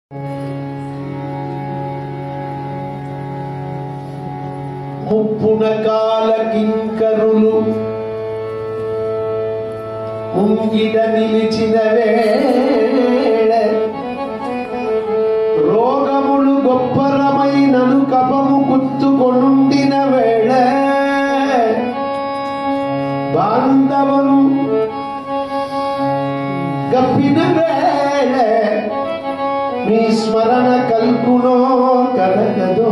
ముప్పునకాల కింకరులు ముంగిడ నిలిచిన వేళ రోగములు గొప్పరమైనను కపము కుత్తుకొనుండిన వేళ బాంధవులు గప్పిన వేళ మీ స్మరణ కల్పునో కలగదో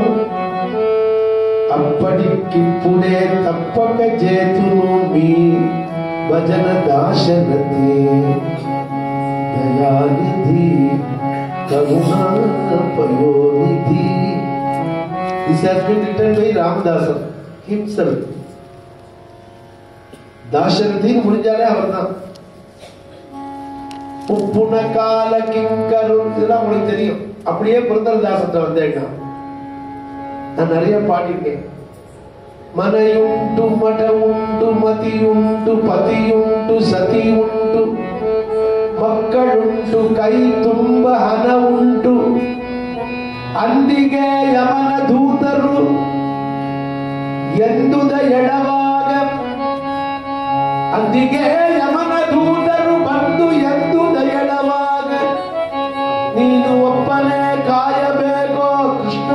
అప్పటికిప్పుడే తప్పక చేతును మీ భజన దాశరథి దయానిధి కరుణా పయోనిధి. This has been written by Dasar himself. தாசரதின்னு முடிஞ்சாலே அவர் தான். உப்புன கால கிங்கரும் இதெல்லாம் உங்களுக்கு தெரியும். அப்படியே புரந்தர தாசத்தை வந்தேன்னா நான் நிறைய பாடியிருக்கேன். மனையுண்டு மட உண்டு மதியுண்டு பதியுண்டு சதியுண்டு மக்களுண்டு கை ತುಂಬ ಹನ ಉಂಟು ಅಂದಿಗೆ ಯಮನ ದೂತರು ಎಂದುದ ಎಡವಾಗ ಅಂದಿಗೆ ಯಮನ ದೂತರು ಬಂದು ಎಂದುದ ಎಡವಾಗ ನೀನು ಒಪ್ಪನೆ ಕಾಯಬೇಕೋ Krishna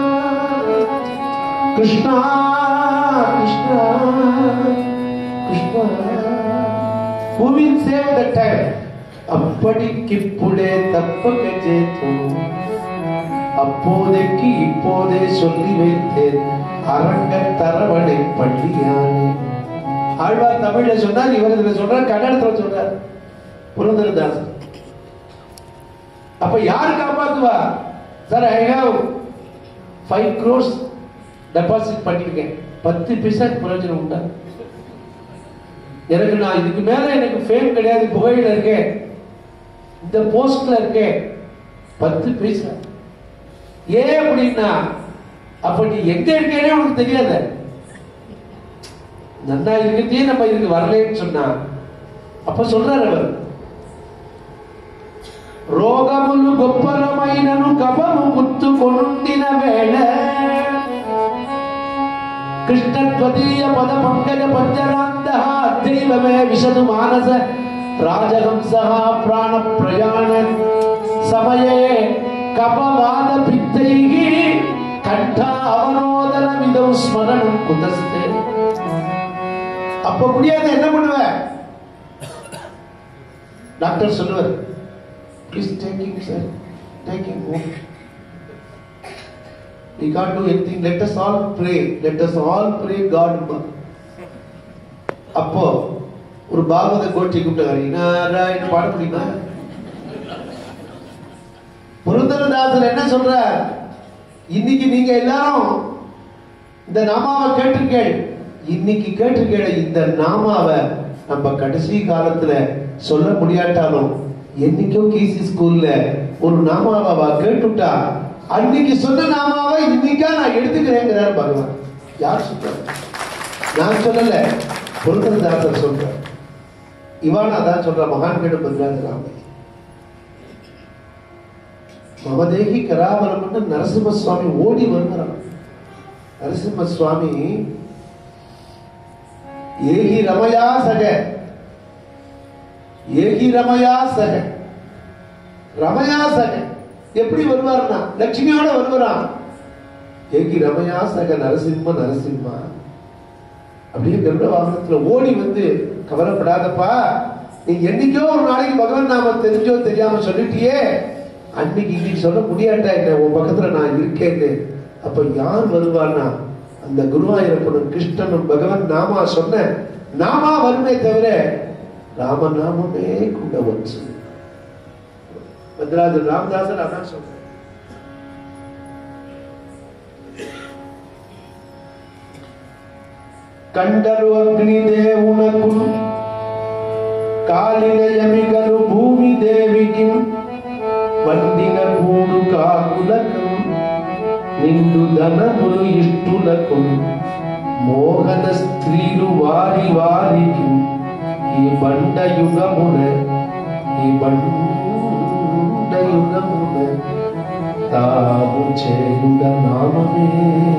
Krishna Krishna Krishna. Who will save the time? அப்படிக்கிப்புடே தப்பக சேத்து அப்போதைக்கு இப்போதே சொல்லி வைத்தேன் அரங்க தரவணை பள்ளியானே. ஆழ்வார் தமிழ்ல சொன்னார், இவர் இதுல சொல்றார், கன்னடத்துல சொல்றார் புரந்தர தாசர். அப்ப யாரு காப்பாத்துவா? Sir I have 5 crores deposit பண்ணிருக்கேன், 10% பிரயோஜனம் உண்டா? எனக்கு நான் இதுக்கு மேல எனக்கு ஃபேம் கிடையாது, புகையில இருக்கேன், இந்த போஸ்ட்ல இருக்கேன், 10 பைசா. ஏன் அப்படின்னா அப்ப நீ எங்க இருக்கேனே உனக்கு தெரியாத. நன்னா இருக்கே நம்ம இதுக்கு வரலன்னு சொன்னா அப்ப சொல்றாரு அவர், ரோகமுలు గొప్పరమైనను కపము గుర్తుకొనుండిన వేళ కృష్ణత్వదీయ పద పంకజ పంజరాంత దైవమే విశదు మానస రాజహంస ప్రాణ ప్రయాణ సమయే కపవాద పిత్తైహి కంఠ అవనోదన విదౌ స్మరణం కుతస్తే. அப்ப முடியாது, என்ன பண்ணுவ? டாக்டர் சொல்லுவார், please take him sir, take him home, we can't do anything, let us all pray, let us all pray God. அப்போ ஒரு பாகவத கோட்டி கூப்பிட்டாரு, நாராயண பாட முடியுமா? புரந்தரதாசர் என்ன சொல்றார், இன்னைக்கு நீங்க எல்லாரும் இந்த நாமாவை கேட்டிருக்கேள், இன்னைக்கு கேட்டிருக்கேள், இந்த நாமாவை நம்ம கடைசி காலத்துல சொல்ல முடியாட்டாலும் என்னைக்கோ கிசி ஸ்கூல்ல ஒரு நாமாவை கேட்டுட்டா அன்னைக்கு சொன்ன நாமாவை இன்னைக்கா நான் எடுத்துக்கிறேங்கிறார் பகவான். யார் சொல்றாரு? நான் சொல்லல, புரந்தரதாசர் சொல்ற. இவான் அதான் சொல்ற, மகான் கேடு பதிலாக மமதேகி கராவரம் நரசிம்ம சுவாமி ஓடி வருகிறார். நரசிம்ம சுவாமி ஏகி ரமயா சக, ஏகி ரமயா சக, ரமயா சக எப்படி வருவார்னா லட்சுமியோட வருவாராம். ஏகி ரமயா சக நரசிம்ம நரசிம்மா அப்படியே கருட வாகனத்துல ஓடி வந்து, கவலைப்படாதப்பா, நீ என்னைக்கோ ஒரு நாளைக்கு பகவான் நாம தெரிஞ்சோ தெரியாம சொல்லிட்டியே, அன்னைக்கு இன்னைக்கு சொல்ல முடியாட்டா என்ன, உன் பக்கத்துல நான் இருக்கேன்னு. அப்ப யார் வருவான்னா அந்த குருவாயூரப்பனும் கிருஷ்ணனும் பகவான் நாமா சொன்ன நாமா வருமே தவிர ராமநாமமே கூட வச்சு. பத்ராஜர் ராமதாசர் அதான் சொல்ற. కండరు అగ్నిదేవునకు కాలిన యమిగలు భూమి దేవికి వండిన కూడు కాకులకు నిండు ధనములు ఇష్టులకు మోహన స్త్రీలు వారి వారికి ఈ బండ యుగమున ఈ బండ యుగమున తాము చేయుడ నామమే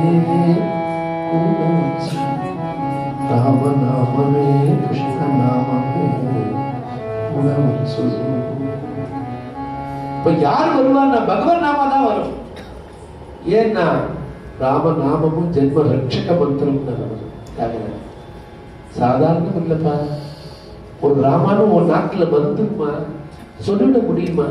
రామ నామమే కృష్ణ నామమే குணவன்சு. இப்ப யார் வருவான்னா பகவன் நாமா தான் வரும். ஏன்னா ராம நாமமும் ஜென்ம ரட்சக மந்திரம் தான். சாதாரணம் இல்லப்பா. ஒரு ராமானும் ஒரு நாட்டுல வந்துமா சொல்லிட முடியுமா?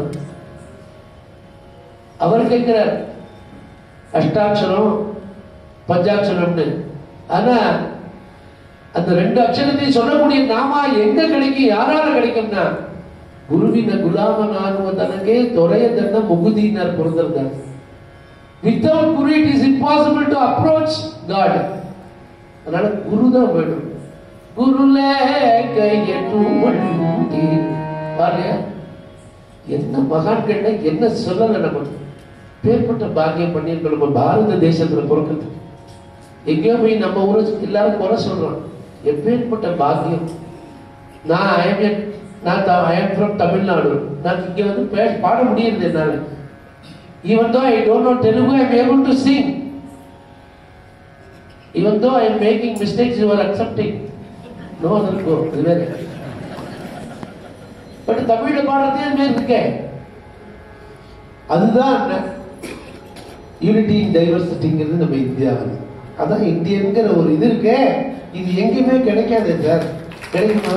அவர் கேட்கிறார் அஷ்டாட்சரம் பஞ்சாட்சரம்னு. ஆனா அந்த 2 அக்ஷரத்தையும் சொல்லக்கூடிய நாமா எங்க கிடைக்கும், யாரால கிடைக்கும்னா குருவின குலாமனாகுவதனகே தொலையதன்ன முகுதியினர் Purandara. Without guru it is impossible to approach God. அதனால குரு தான் வேணும். குருலே கையெட்டும் பாருங்க, என்ன மகான்கள்ல என்ன சொல்லல. நம்ம பேர்பட்ட பாக்கியம் பண்ணியிருக்கோம். நம்ம பாரத தேசத்துல பிறக்கிறது. எங்கேயோ போய் நம்ம ஊரை எல்லாரும் குறை சொல்றோம். எப்பேற்பட்ட பாக்கியம். நான் ஐ எம் ஃப்ரம் தமிழ்நாடு. நான் இங்க வந்து பாட முடியுது என்னால. Even though I don't know Telugu, I am able to sing. Even though I am making mistakes, you are accepting. No other go. But தமிழ்ல பாடுறதே மேல் இருக்கே. அதுதான் யூனிட்டி இன் டைவர்சிட்டிங்கிறது நம்ம இந்தியாவில். அதான் இந்தியன்கிற ஒரு இது இருக்கே. இது எங்கேயுமே கிடைக்காது சார். கிடைக்குமா?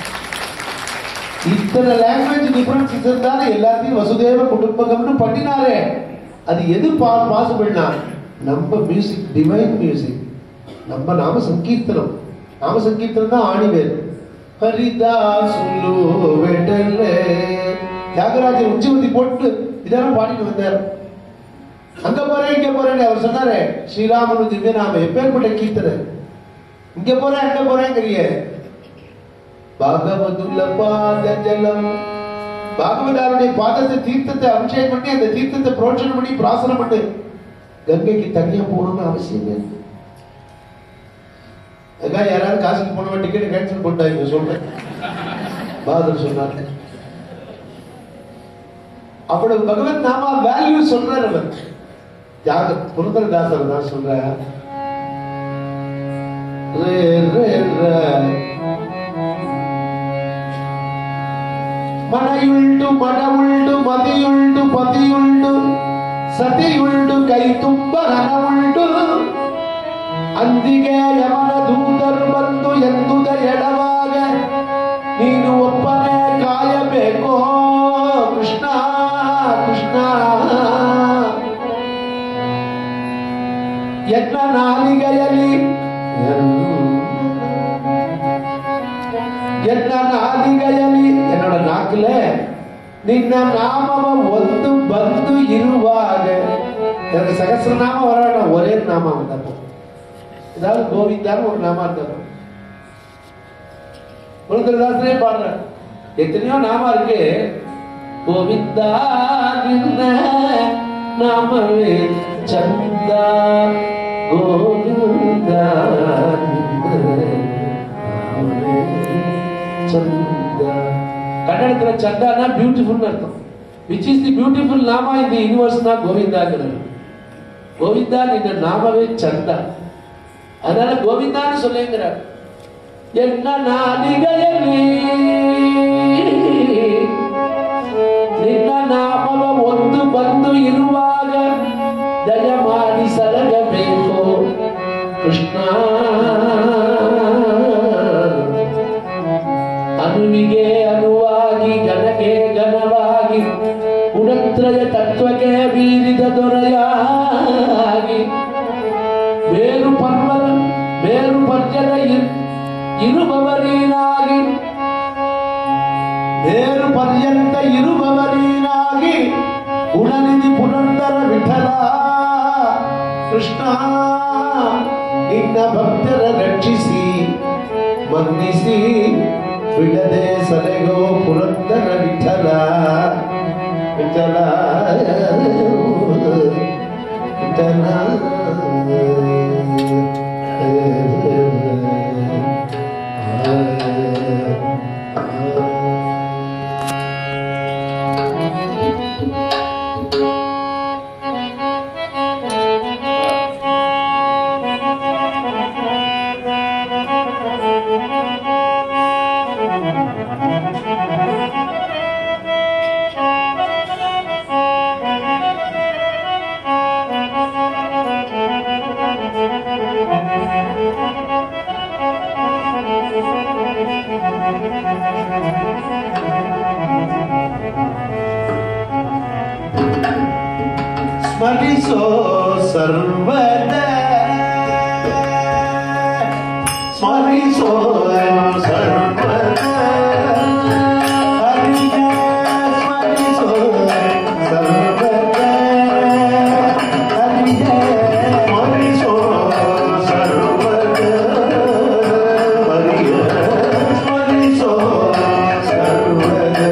இத்தனை லாங்குவேஜ் டிஃபரன்சஸ் இருந்தாலும் எல்லாத்தையும் வசுதேவ குடும்பம்னு பண்ணினாரே. அது எது பாசிபிள்னா நம்ம மியூசிக், டிவைன் மியூசிக், நம்ம நாம சங்கீர்த்தனம். நாம சங்கீர்த்தனம் தான் ஆணிவேர். ஹரிதாசுலு வெடலே தியாகராஜர் உச்சிவந்தி போட்டு இதெல்லாம் பாடிட்டு வந்தார். அங்க போறேன் இங்க போறேன் அவர் சொன்னாரு. ஸ்ரீராமனு திவ்ய நாம எப்பேற்பட்ட கீர்த்தனை. இங்க போறேன் அங்க போறேங்கிறிய. பாகவதுல்ல பாத ஜலம், பாகவதாருடைய பாதத்தை தீர்த்தத்தை அபிஷேகம் பண்ணி அந்த தீர்த்தத்தை புரோட்சணம் பண்ணி பிராசனம் பண்ணி கங்கைக்கு தனியா போகணும்னு அவசியம் இல்லை. அதுக்காக யாராவது காசுக்கு போன டிக்கெட் கேன்சல் பண்ணிட்டாங்க சொல்றேன். பாதர் சொன்னார். அவ்வளவு பகவத் நாமா வேல்யூ சொல்றார் அவர். புரந்தர தாசர் தான் சொல்ற. மனையுண்டு மனவுண்டு மதியுண்டு பதியுண்டு சதியுண்டு கை ತುಂಬ ಹಣವುಂಡು ಅಂದಿಗೆ ಯಮನ ದೂತರು ಬಂದು ಎಂದುದ ಎಡವಾಗ ನೀನು ಒಪ್ಪನೆ ಕಾಯಬೇಕೋ ಕೃಷ್ಣ ಕೃಷ್ಣ. ಎನ್ನ ನಾಲಿಗೆಯಲ್ಲಿ என்னோட நாக்குல நின்ன நாம வந்து வந்து இருவாக. எனக்கு சகசிர நாமம் வர வேண்டாம், ஒரே நாமம் வந்தப்போ ஏதாவது கோவிந்தான்னு ஒரு நாமம் இருந்தப்போ. புரந்தரதாசனே பாடுற எத்தனையோ நாம இருக்கு. கோவிந்தா நாமவே சந்தா கோவிந்தா கன்னடத்துல சந்தானா பியூட்டிஃபுல் அர்த்தம். which is the beautiful nama in the universe na கோவிந்தாங்கிறது. கோவிந்தா நின்ன நாமவே சந்தா. அதனால கோவிந்தான்னு சொல்லுங்கிறார். என்ன நாதிகையலி ನಿನ್ನ ನಾಮವ ಒಂದು ಬಂದು ಇರುವಾಗ ದಯಮಾಡಿ ಸಲಗಬೇಕು ಕೃಷ್ಣ. ಅನುವಿಗೆ ಅನುವಾಗಿ ಗಣಗೆ ಘನವಾಗಿ ಗುಣತ್ರಯ ತತ್ವಕ್ಕೆ ಬೀರಿದ ದೊರೆಯಾಗಿ ಬೇರು ಪರ್ಯದ ಇರುಬವರೀನಾಗಿ ಬೇರು ಪರ್ಯಂತ ಇರುಬವರೀನಾಗಿ ಗುಣನಿಧಿ ಪುರಂದರ ವಿಠಲ ಕೃಷ್ಣ. ನಿನ್ನ ಭಕ್ತರ ರಕ್ಷಿಸಿ ಮನ್ನಿಸಿ ಬಿಡದೆ ಸಲೆಗೋ Purandara Vittala Vittala Vittala. Smariso Sarvadha, Smariso Sarvadha, Hariya Smariso Sarvadha, Hariya Smariso Sarvadha, Hariya Smariso Sarvadha.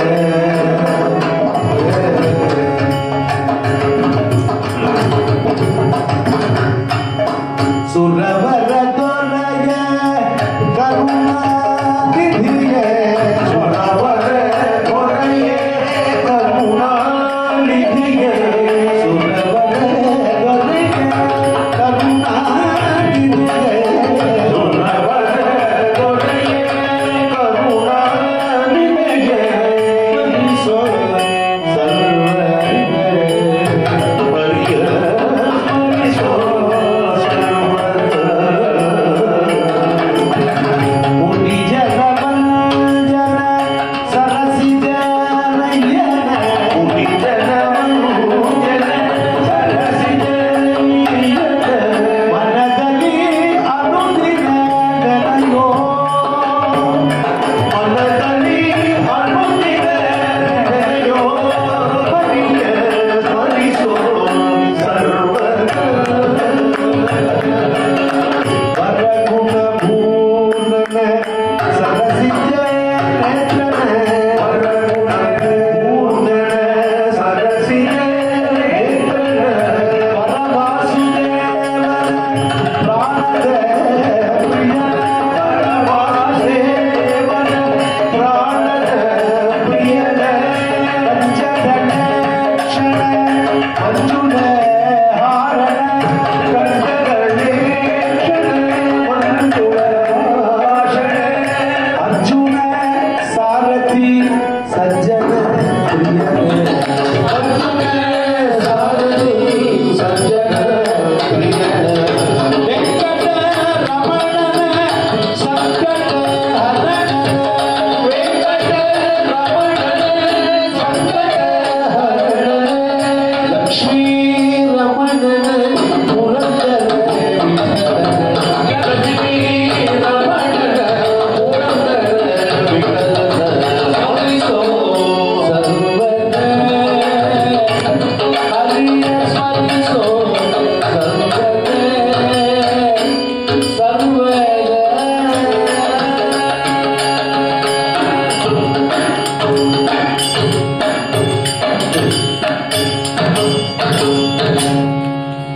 Suravara Doraya Karuna Nidhiye, Suravara Doraya Karuna Nidhiye, Suravara Doraya Karuna Nidhiye, Suravara Doraya Karuna Nidhiye, Smariso Sarvadha, Hariya Smariso Arjuna